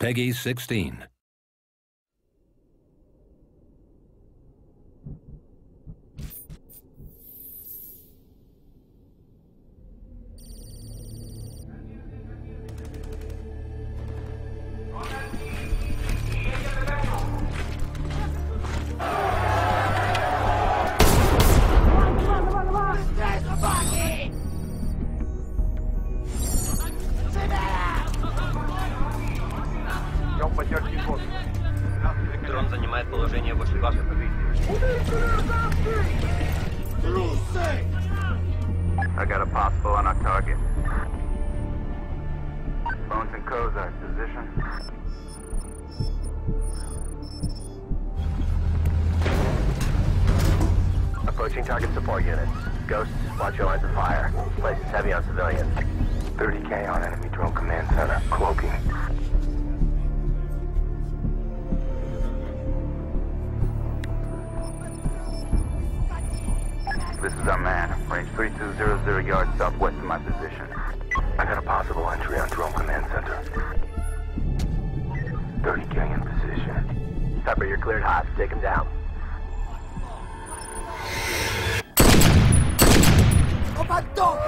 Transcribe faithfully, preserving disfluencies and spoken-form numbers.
Peggy sixteen. Дрон занимает положение возле вашей позиции. I got a possible on our target. Bones and Kozak, position. Approaching target support units. Ghosts, watch your lines of fire. Place is heavy on civilians. thirty K on enemy drone command center. Cloaking. This is our man. Range three two zero zero yards southwest of my position. I got a possible entry on drone command center. thirty K in position. Pepper, you're cleared hot. Take him down. Combattant!